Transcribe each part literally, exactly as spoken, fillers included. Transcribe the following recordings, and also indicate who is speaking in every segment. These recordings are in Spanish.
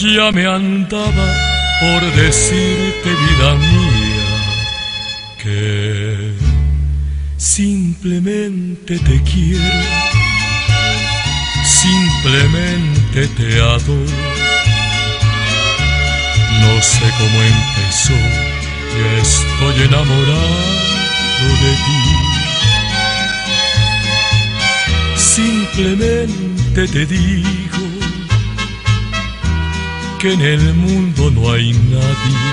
Speaker 1: Ya me andaba por decirte, vida mía, que simplemente te quiero, simplemente te adoro. No sé cómo empezó, ya estoy enamorado de ti. Simplemente te digo que en el mundo no hay nadie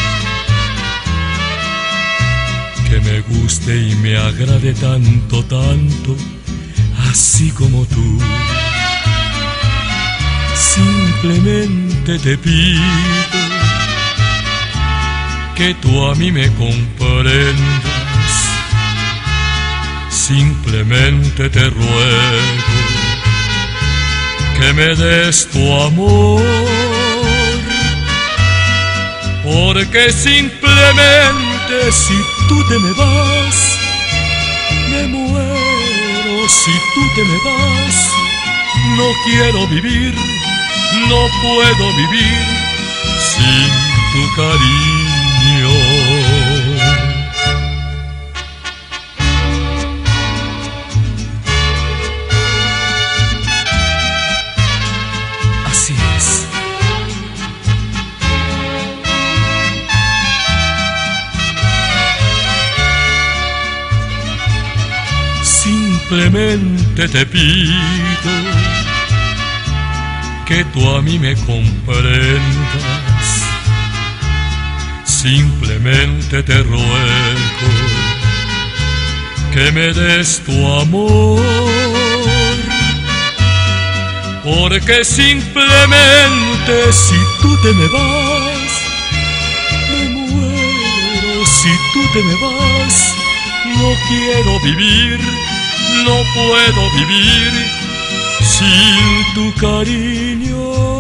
Speaker 1: que me guste y me agrade tanto, tanto, así como tú. Simplemente te pido que tú a mí me comprendas. Simplemente te ruego que me des tu amor, porque simplemente si tú te me vas, me muero. Si tú te me vas, no quiero vivir, no puedo vivir sin tu cariño. Así es. Simplemente te pido que tú a mí me comprendas. Simplemente te ruego que me des tu amor, porque simplemente si tú te me vas, me muero. Si tú te me vas, no quiero vivir, no puedo vivir sin tu cariño.